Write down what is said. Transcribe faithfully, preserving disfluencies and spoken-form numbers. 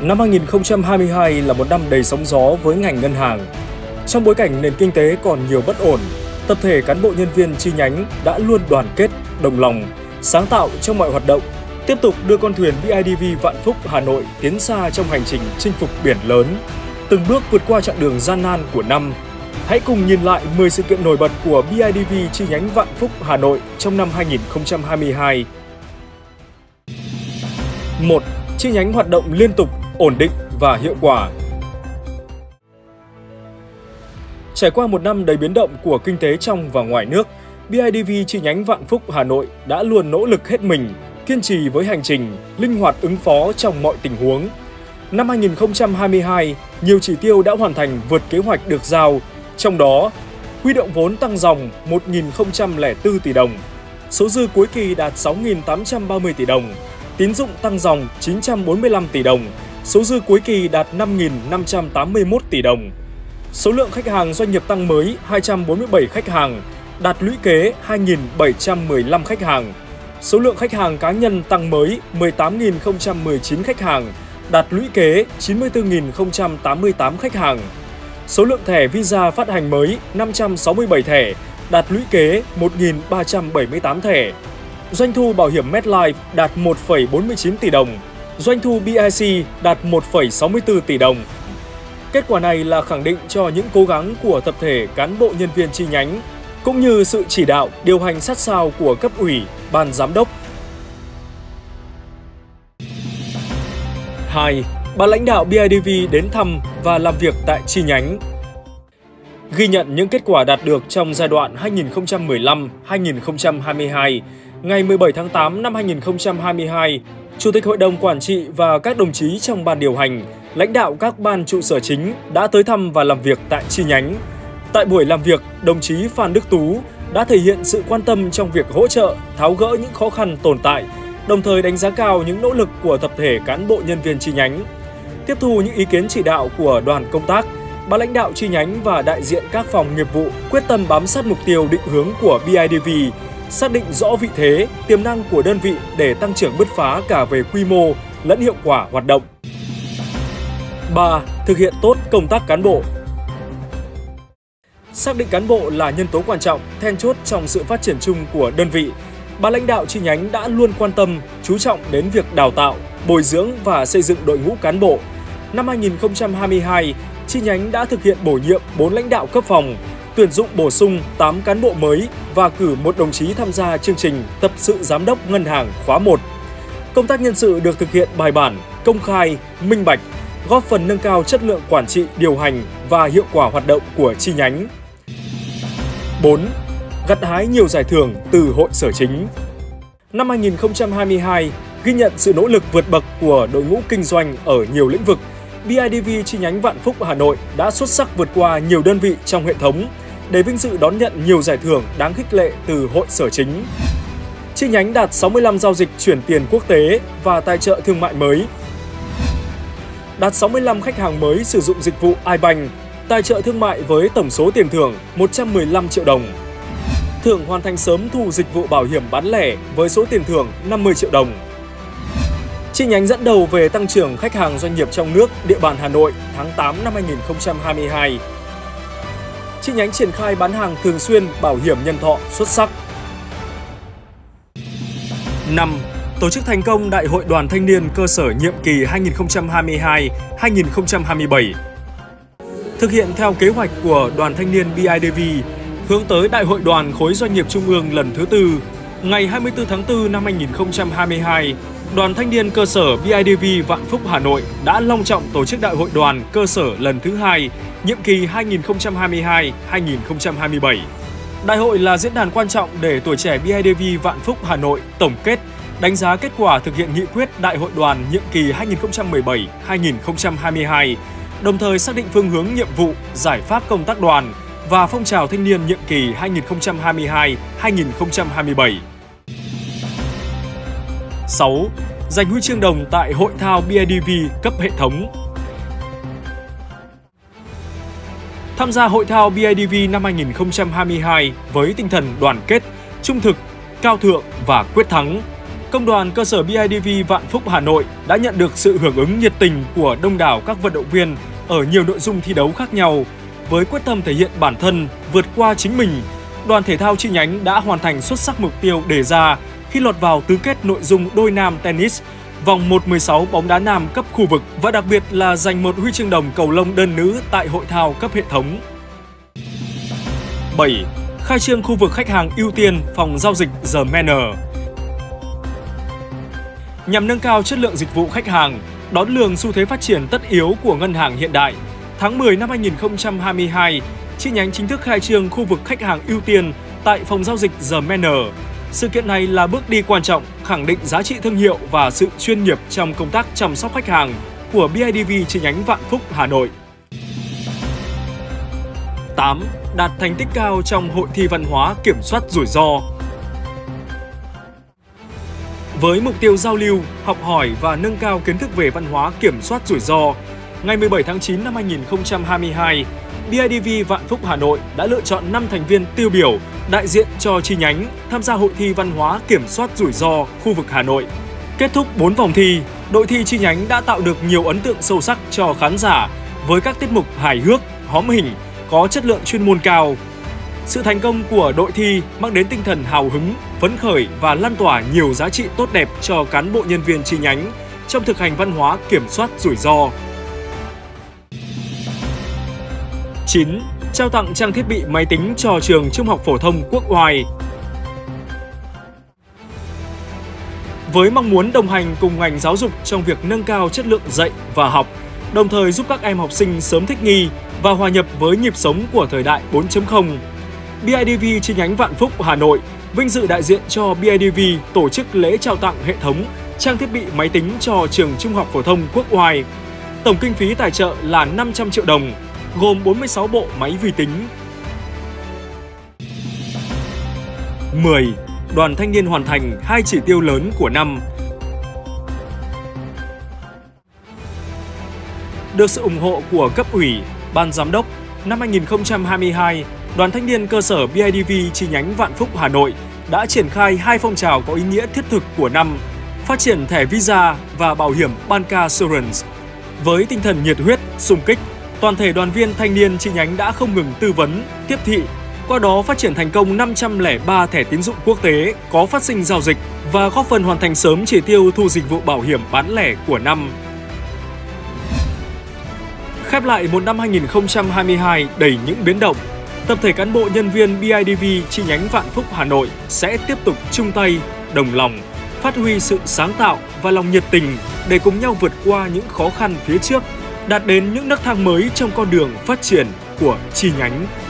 Năm hai nghìn không trăm hai mươi hai là một năm đầy sóng gió với ngành ngân hàng. Trong bối cảnh nền kinh tế còn nhiều bất ổn, tập thể cán bộ nhân viên chi nhánh đã luôn đoàn kết, đồng lòng, sáng tạo trong mọi hoạt động, tiếp tục đưa con thuyền bê i đê vê Vạn Phúc Hà Nội tiến xa trong hành trình chinh phục biển lớn, từng bước vượt qua chặng đường gian nan của năm. Hãy cùng nhìn lại mười sự kiện nổi bật của bê i đê vê chi nhánh Vạn Phúc Hà Nội trong năm hai nghìn không trăm hai mươi hai. một. Chi nhánh hoạt động liên tục, ổn định và hiệu quả. Trải qua một năm đầy biến động của kinh tế trong và ngoài nước, bê i đê vê chi nhánh Vạn Phúc Hà Nội đã luôn nỗ lực hết mình, kiên trì với hành trình, linh hoạt ứng phó trong mọi tình huống. Năm hai nghìn không trăm hai mươi hai, nhiều chỉ tiêu đã hoàn thành vượt kế hoạch được giao, trong đó huy động vốn tăng dòng một nghìn không trăm lẻ bốn tỷ đồng, số dư cuối kỳ đạt sáu nghìn tám trăm ba mươi tỷ đồng, tín dụng tăng dòng chín trăm bốn mươi lăm tỷ đồng, số dư cuối kỳ đạt năm nghìn năm trăm tám mươi mốt tỷ đồng. Số lượng khách hàng doanh nghiệp tăng mới hai trăm bốn mươi bảy khách hàng, đạt lũy kế hai nghìn bảy trăm mười lăm khách hàng. Số lượng khách hàng cá nhân tăng mới mười tám nghìn không trăm mười chín khách hàng, đạt lũy kế chín mươi tư nghìn không trăm tám mươi tám khách hàng. Số lượng thẻ Visa phát hành mới năm trăm sáu mươi bảy thẻ, đạt lũy kế một nghìn ba trăm bảy mươi tám thẻ. Doanh thu bảo hiểm MetLife đạt một phẩy bốn mươi chín tỷ đồng, doanh thu bê i xê đạt một phẩy sáu mươi tư tỷ đồng. Kết quả này là khẳng định cho những cố gắng của tập thể cán bộ nhân viên chi nhánh, cũng như sự chỉ đạo, điều hành sát sao của cấp ủy, ban giám đốc. hai. Ban lãnh đạo bê i đê vê đến thăm và làm việc tại chi nhánh. Ghi nhận những kết quả đạt được trong giai đoạn hai nghìn không trăm mười lăm đến hai nghìn không trăm hai mươi hai, ngày mười bảy tháng tám năm hai nghìn không trăm hai mươi hai, Chủ tịch Hội đồng Quản trị và các đồng chí trong ban điều hành, lãnh đạo các ban trụ sở chính đã tới thăm và làm việc tại chi nhánh. Tại buổi làm việc, đồng chí Phan Đức Tú đã thể hiện sự quan tâm trong việc hỗ trợ, tháo gỡ những khó khăn tồn tại, đồng thời đánh giá cao những nỗ lực của tập thể cán bộ nhân viên chi nhánh. Tiếp thu những ý kiến chỉ đạo của đoàn công tác, ban lãnh đạo chi nhánh và đại diện các phòng nghiệp vụ quyết tâm bám sát mục tiêu định hướng của bê i đê vê, xác định rõ vị thế, tiềm năng của đơn vị để tăng trưởng bứt phá cả về quy mô lẫn hiệu quả hoạt động. ba. Thực hiện tốt công tác cán bộ. Xác định cán bộ là nhân tố quan trọng, then chốt trong sự phát triển chung của đơn vị, ban lãnh đạo chi nhánh đã luôn quan tâm, chú trọng đến việc đào tạo, bồi dưỡng và xây dựng đội ngũ cán bộ. Năm hai nghìn không trăm hai mươi hai, chi nhánh đã thực hiện bổ nhiệm bốn lãnh đạo cấp phòng, tuyển dụng bổ sung tám cán bộ mới và cử một đồng chí tham gia chương trình tập sự giám đốc ngân hàng khóa một. Công tác nhân sự được thực hiện bài bản, công khai, minh bạch, góp phần nâng cao chất lượng quản trị, điều hành và hiệu quả hoạt động của chi nhánh. bốn. Gặt hái nhiều giải thưởng từ hội sở chính. Năm hai nghìn không trăm hai mươi hai, ghi nhận sự nỗ lực vượt bậc của đội ngũ kinh doanh ở nhiều lĩnh vực, bê i đê vê chi nhánh Vạn Phúc Hà Nội đã xuất sắc vượt qua nhiều đơn vị trong hệ thống để vinh dự đón nhận nhiều giải thưởng đáng khích lệ từ hội sở chính. Chi nhánh đạt sáu mươi lăm giao dịch chuyển tiền quốc tế và tài trợ thương mại mới. Đạt sáu mươi lăm khách hàng mới sử dụng dịch vụ iBank, tài trợ thương mại với tổng số tiền thưởng một trăm mười lăm triệu đồng. Thưởng hoàn thành sớm thu dịch vụ bảo hiểm bán lẻ với số tiền thưởng năm mươi triệu đồng. Chi nhánh dẫn đầu về tăng trưởng khách hàng doanh nghiệp trong nước địa bàn Hà Nội tháng tám năm hai nghìn không trăm hai mươi hai. Chi nhánh triển khai bán hàng thường xuyên bảo hiểm nhân thọ xuất sắc. năm. Tổ chức thành công Đại hội Đoàn Thanh niên cơ sở nhiệm kỳ hai nghìn không trăm hai mươi hai đến hai nghìn không trăm hai mươi bảy. Thực hiện theo kế hoạch của Đoàn Thanh niên bê i đê vê, hướng tới Đại hội Đoàn khối doanh nghiệp Trung ương lần thứ tư, ngày hai mươi tư tháng tư năm hai nghìn không trăm hai mươi hai, Đoàn Thanh niên cơ sở bê i đê vê Vạn Phúc Hà Nội đã long trọng tổ chức Đại hội Đoàn cơ sở lần thứ hai, nhiệm kỳ hai nghìn không trăm hai mươi hai đến hai nghìn không trăm hai mươi bảy. Đại hội là diễn đàn quan trọng để tuổi trẻ bê i đê vê Vạn Phúc Hà Nội tổng kết, đánh giá kết quả thực hiện nghị quyết Đại hội Đoàn nhiệm kỳ hai nghìn không trăm mười bảy đến hai nghìn không trăm hai mươi hai, đồng thời xác định phương hướng nhiệm vụ, giải pháp công tác đoàn và phong trào thanh niên nhiệm kỳ hai nghìn không trăm hai mươi hai đến hai nghìn không trăm hai mươi bảy. sáu. Giành huy chương đồng tại Hội thao bê i đê vê cấp hệ thống. Tham gia Hội thao bê i đê vê năm hai nghìn không trăm hai mươi hai với tinh thần đoàn kết, trung thực, cao thượng và quyết thắng. Công đoàn cơ sở bê i đê vê Vạn Phúc Hà Nội đã nhận được sự hưởng ứng nhiệt tình của đông đảo các vận động viên ở nhiều nội dung thi đấu khác nhau. Với quyết tâm thể hiện bản thân, vượt qua chính mình, đoàn thể thao chi nhánh đã hoàn thành xuất sắc mục tiêu đề ra khi lọt vào tứ kết nội dung đôi nam tennis, vòng một mười sáu bóng đá nam cấp khu vực và đặc biệt là giành một huy chương đồng cầu lông đơn nữ tại hội thao cấp hệ thống. bảy. Khai trương khu vực khách hàng ưu tiên phòng giao dịch The Manor. Nhằm nâng cao chất lượng dịch vụ khách hàng, đón lường xu thế phát triển tất yếu của ngân hàng hiện đại, tháng mười năm hai nghìn không trăm hai mươi hai, chi nhánh chính thức khai trương khu vực khách hàng ưu tiên tại phòng giao dịch The Manor. Sự kiện này là bước đi quan trọng, khẳng định giá trị thương hiệu và sự chuyên nghiệp trong công tác chăm sóc khách hàng của bê i đê vê chi nhánh Vạn Phúc Hà Nội. tám. Đạt thành tích cao trong hội thi văn hóa kiểm soát rủi ro. Với mục tiêu giao lưu, học hỏi và nâng cao kiến thức về văn hóa kiểm soát rủi ro, ngày mười bảy tháng chín năm hai nghìn không trăm hai mươi hai, bê i đê vê Vạn Phúc Hà Nội đã lựa chọn năm thành viên tiêu biểu đại diện cho chi nhánh tham gia hội thi văn hóa kiểm soát rủi ro khu vực Hà Nội. Kết thúc bốn vòng thi, đội thi chi nhánh đã tạo được nhiều ấn tượng sâu sắc cho khán giả với các tiết mục hài hước, hóm hình, có chất lượng chuyên môn cao. Sự thành công của đội thi mang đến tinh thần hào hứng, phấn khởi và lan tỏa nhiều giá trị tốt đẹp cho cán bộ nhân viên chi nhánh trong thực hành văn hóa kiểm soát rủi ro. chín. Trao tặng trang thiết bị máy tính cho trường Trung học phổ thông Quốc Oai. Với mong muốn đồng hành cùng ngành giáo dục trong việc nâng cao chất lượng dạy và học, đồng thời giúp các em học sinh sớm thích nghi và hòa nhập với nhịp sống của thời đại bốn chấm không, bê i đê vê chi nhánh Vạn Phúc Hà Nội vinh dự đại diện cho bê i đê vê tổ chức lễ trao tặng hệ thống trang thiết bị máy tính cho trường Trung học phổ thông Quốc Oai. Tổng kinh phí tài trợ là năm trăm triệu đồng, gồm bốn mươi sáu bộ máy vi tính. mười. Đoàn thanh niên hoàn thành hai chỉ tiêu lớn của năm. Được sự ủng hộ của cấp ủy, ban giám đốc, năm hai nghìn không trăm hai mươi hai, Đoàn thanh niên cơ sở bê i đê vê chi nhánh Vạn Phúc Hà Nội đã triển khai hai phong trào có ý nghĩa thiết thực của năm: phát triển thẻ Visa và bảo hiểm Bancassurance. Với tinh thần nhiệt huyết, xung kích, toàn thể đoàn viên thanh niên chi nhánh đã không ngừng tư vấn, tiếp thị, qua đó phát triển thành công năm trăm lẻ ba thẻ tín dụng quốc tế có phát sinh giao dịch và góp phần hoàn thành sớm chỉ tiêu thu dịch vụ bảo hiểm bán lẻ của năm. Khép lại một năm hai nghìn không trăm hai mươi hai đầy những biến động, tập thể cán bộ nhân viên bê i đê vê chi nhánh Vạn Phúc Hà Nội sẽ tiếp tục chung tay, đồng lòng, phát huy sự sáng tạo và lòng nhiệt tình để cùng nhau vượt qua những khó khăn phía trước, đạt đến những nấc thang mới trong con đường phát triển của chi nhánh.